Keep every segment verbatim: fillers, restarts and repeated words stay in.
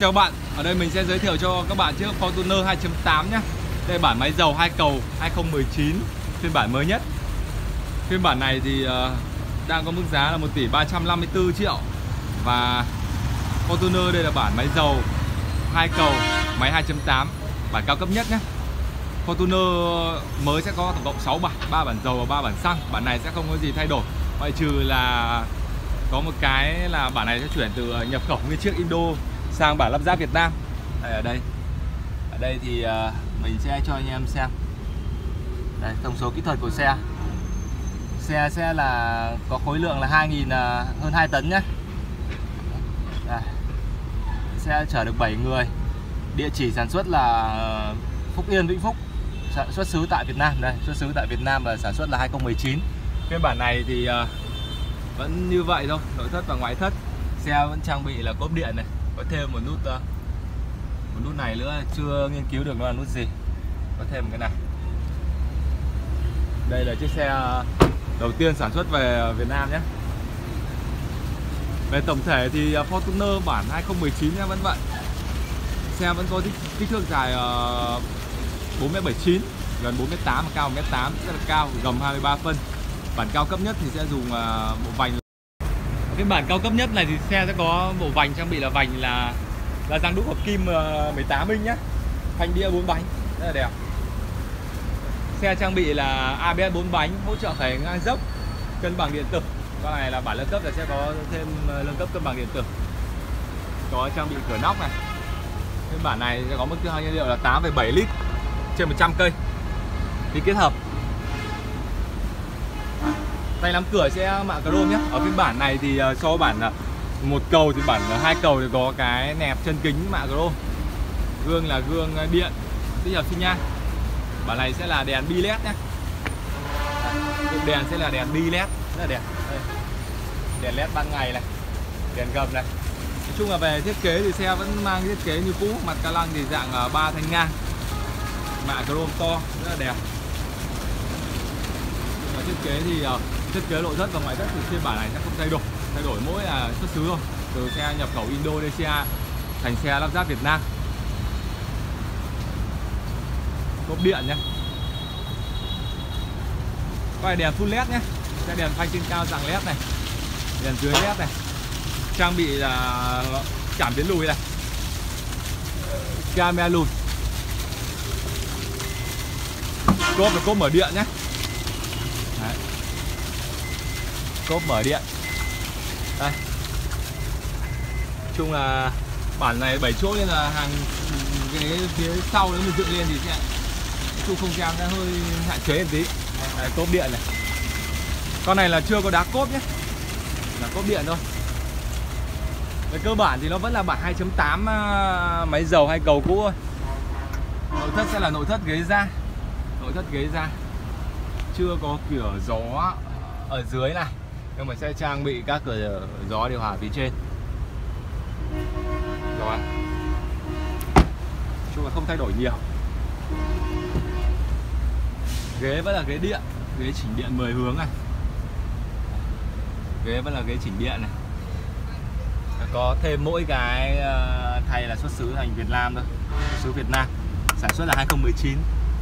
Chào các bạn, ở đây mình sẽ giới thiệu cho các bạn chiếc Fortuner hai chấm tám nhé. Đây bản máy dầu hai cầu hai không một chín, phiên bản mới nhất. Phiên bản này thì uh, đang có mức giá là một tỷ ba trăm năm mươi tư triệu. Và Fortuner đây là bản máy dầu hai cầu, máy hai chấm tám, bản cao cấp nhất nhé. Fortuner mới sẽ có tổng cộng sáu bản, ba bản dầu và ba bản xăng. Bản này sẽ không có gì thay đổi, ngoại trừ là có một cái là bản này sẽ chuyển từ nhập khẩu nguyên chiếc Indo sang bản lắp ráp Việt Nam. Đây, ở đây ở đây thì uh, mình sẽ cho anh em xem đây thông số kỹ thuật của xe. Xe sẽ là có khối lượng là hai nghìn, uh, hơn hai tấn nhé. Đây. Xe chở được bảy người. Địa chỉ sản xuất là Phúc Yên, Vĩnh Phúc. Xuất xứ tại Việt Nam. Đây, xuất xứ tại Việt Nam và sản xuất là hai không một chín. Phiên bản này thì uh, vẫn như vậy thôi, nội thất và ngoại thất. Xe vẫn trang bị là cốp điện này, có thêm một nút uh, một nút này nữa, chưa nghiên cứu được nó là nút gì. Có thêm một cái này. Đây là chiếc xe đầu tiên sản xuất về Việt Nam nhé. Về tổng thể thì Fortuner bản hai không một chín vẫn vậy. Xe vẫn có kích thước dài uh, bốn mét bảy mươi chín, gần bốn mét tám, cao một mét tám, rất là cao, gầm hai mươi ba phân. Bản cao cấp nhất thì sẽ dùng uh, bộ vành. Cái bản cao cấp nhất này thì xe sẽ có bộ vành trang bị là vành là là răng đúc hợp kim mười tám inch nhé. Phanh đĩa bốn bánh, rất là đẹp. Xe trang bị là a bê ét bốn bánh, hỗ trợ khởi ngang dốc, cân bằng điện tử. Con này là bản nâng cấp là sẽ có thêm nâng cấp cân bằng điện tử. Có trang bị cửa nóc này. Cái bản này sẽ có mức tiêu hao nhiên liệu là tám phẩy bảy lít trên một trăm cây. Đi kết hợp. Tay nắm cửa sẽ mạ chrome nhé. Ở phiên bản này thì so với bản một cầu thì bản hai cầu thì có cái nẹp chân kính mạ chrome. Gương là gương điện tích hợp xi nhan. Bản này sẽ là đèn bi led nhé. Đèn sẽ là đèn bi led, rất là đẹp. Đây. Đèn led ban ngày này, đèn gầm này. Nói chung là về thiết kế thì xe vẫn mang thiết kế như cũ. Mặt ca lăng thì dạng ba thanh ngang, mạ chrome to, rất là đẹp. Và thiết kế thì uh, thiết kế nội thất và ngoại thất thì phiên bản này sẽ không thay đổi, thay đổi mỗi là xuất xứ thôi, từ xe nhập khẩu Indonesia thành xe lắp ráp Việt Nam. Cốp điện nhé. Có này đèn full led nhé, xe đèn phanh trên cao dạng led này, đèn dưới led này, trang bị là cảm biến lùi này, camera lùi. Cốp là cốp mở điện nhé. Đấy. Cốp mở điện. Đây. Chung là bản này bảy chỗ nên là hàng cái phía sau nếu mình dựng lên thì sẽ chung không gian nó hơi hạn chế một tí. Đây, cốp điện này. Con này là chưa có đá cốp nhé, là cốp điện thôi. Về cơ bản thì nó vẫn là bản hai chấm tám máy dầu hai cầu cũ thôi. Nội thất sẽ là nội thất ghế da. Nội thất ghế da. Chưa có cửa gió ở dưới này, nhưng mà sẽ trang bị các cửa gió điều hòa phía trên. Rồi. Chung là không thay đổi nhiều. Ghế vẫn là ghế điện, ghế chỉnh điện mười hướng này. Ghế vẫn là ghế chỉnh điện này. Có thêm mỗi cái thay là xuất xứ thành Việt Nam thôi. Xuất xứ Việt Nam, sản xuất là hai không một chín.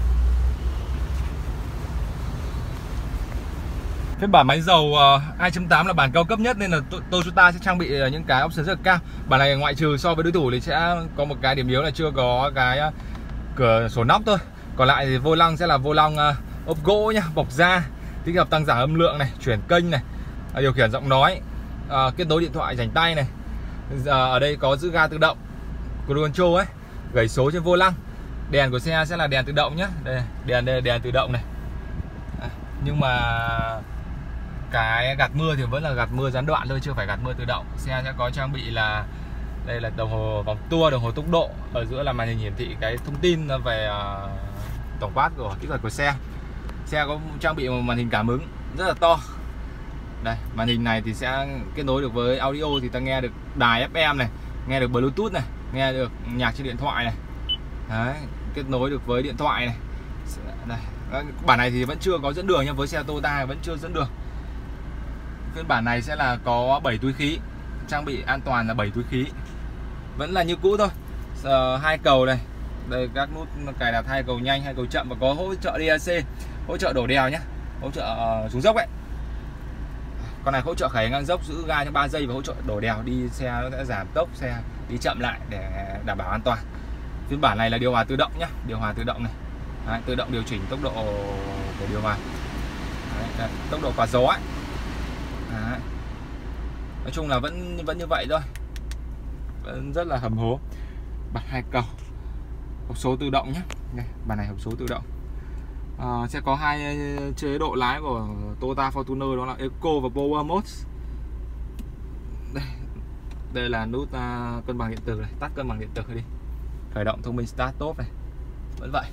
Phiên bản máy dầu hai chấm tám là bản cao cấp nhất nên là Toyota sẽ trang bị những cái option rất là cao. Bản này ngoại trừ so với đối thủ thì sẽ có một cái điểm yếu là chưa có cái cửa sổ nóc thôi. Còn lại thì vô lăng sẽ là vô lăng ốp gỗ nhá, bọc da, tích hợp tăng giảm âm lượng này, chuyển kênh này, điều khiển giọng nói, kết nối điện thoại rảnh tay này. Ở đây có giữ ga tự động, cruise control ấy, gảy số trên vô lăng. Đèn của xe sẽ là đèn tự động nhá. Đây, đèn đây là đèn tự động này. Nhưng mà cái gạt mưa thì vẫn là gạt mưa gián đoạn thôi, chưa phải gạt mưa tự động. Xe sẽ có trang bị là đây là đồng hồ vòng tua, đồng hồ tốc độ. Ở giữa là màn hình hiển thị cái thông tin về uh, tổng quát của kỹ thuật của xe. Xe có trang bị một màn hình cảm ứng rất là to. Đây, màn hình này thì sẽ kết nối được với audio, thì ta nghe được đài ép em này, nghe được Bluetooth này, nghe được nhạc trên điện thoại này. Đấy, kết nối được với điện thoại này. Đây. Bản này thì vẫn chưa có dẫn đường nha, với xe Toyota vẫn chưa dẫn đường. Phiên bản này sẽ là có bảy túi khí, trang bị an toàn là bảy túi khí. vẫn là như cũ thôi. Ờ, hai cầu này, đây các nút cài đặt hai cầu nhanh, hai cầu chậm và có hỗ trợ đê a xê, hỗ trợ đổ đèo nhé, hỗ trợ uh, xuống dốc ấy. Con này hỗ trợ khởi ngang dốc, giữ ga trong ba giây và hỗ trợ đổ đèo, đi xe nó sẽ giảm tốc, xe đi chậm lại để đảm bảo an toàn. Phiên bản này là điều hòa tự động nhé, điều hòa tự động này. Đấy, tự động điều chỉnh tốc độ của điều hòa. Đấy, đây, tốc độ quạt gió ấy. Đấy. Nói chung là vẫn vẫn như vậy thôi, vẫn rất là hầm hố. Bật hai cầu, hộp số tự động nhé. Đây, bản này hộp số tự động. À, sẽ có hai chế độ lái của Toyota Fortuner, đó là Eco và Power Mode. Đây, đây là nút uh, cân bằng điện tử này, tắt cân bằng điện tử đi, khởi động thông minh start stop này, vẫn vậy.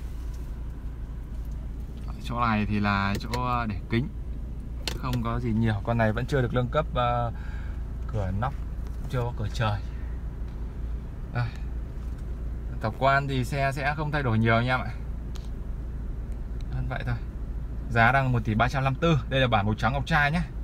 Chỗ này thì là chỗ để kính, không có gì nhiều. Con này vẫn chưa được nâng cấp uh, cửa nóc, chưa có cửa trời. Đây. Tổng quan thì xe sẽ không thay đổi nhiều nha mọi người. Vẫn vậy thôi. Giá đang một tỷ ba trăm năm mươi tư. Đây là bản màu trắng ngọc trai nhé.